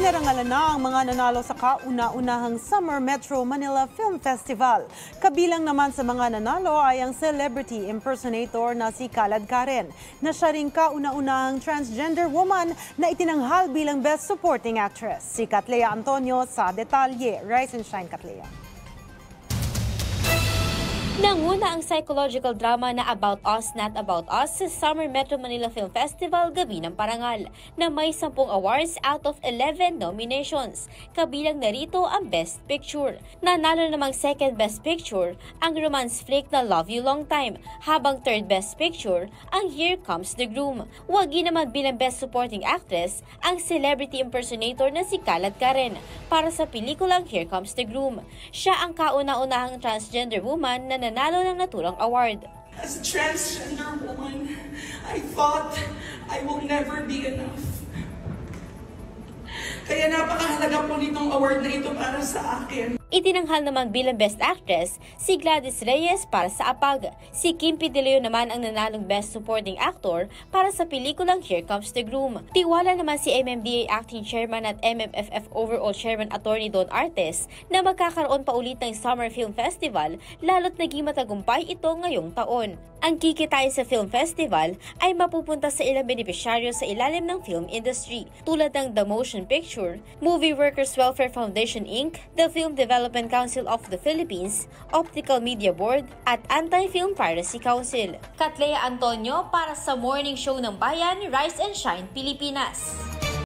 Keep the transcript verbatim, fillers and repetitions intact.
Pinarangalan na ang mga nanalo sa kauna-unahang Summer Metro Manila Film Festival. Kabilang naman sa mga nanalo ay ang celebrity impersonator na si Kalad Karen, na siya ring kauna-unahang transgender woman na itinanghal bilang Best Supporting Actress. Si Katlea Antonio sa detalye. Rise and shine, Katlea. Nanguna ang psychological drama na About Us, Not About Us sa Summer Metro Manila Film Festival Gabi ng Parangal na may sampung awards out of eleven nominations. Kabilang narito ang Best Picture. Nanalo namang second Best Picture ang romance flick na Love You Long Time, habang third Best Picture ang Here Comes the Groom. Wagi naman bilang Best Supporting Actress ang celebrity impersonator na si Kalad Karen para sa pelikulang Here Comes the Groom. Siya ang kauna-unahang transgender woman na nanalo ng naturang award. As a transgender woman, I thought I will never be enough. Kaya napakahalaga po nitong award na ito para sa akin. Itinanghal naman bilang Best Actress si Gladys Reyes para sa Apag. Si Kim P. De Leo naman ang nanalong Best Supporting Actor para sa pelikulang Here Comes the Groom. Tiwala naman si M M D A Acting Chairman at M M F F Overall Chairman Attorney Don Artes na magkakaroon pa ulit ng Summer Film Festival, lalo't naging matagumpay ito ngayong taon. Ang kikitain sa film festival ay mapupunta sa ilang benepisyaryo sa ilalim ng film industry, tulad ng The Motion Picture, Movie Workers Welfare Foundation Incorporated, the Film Development Council of the Philippines, Optical Media Board, at Anti-Film Piracy Council. Katlea Antonio para sa Morning Show ng Bayan, Rise and Shine, Pilipinas.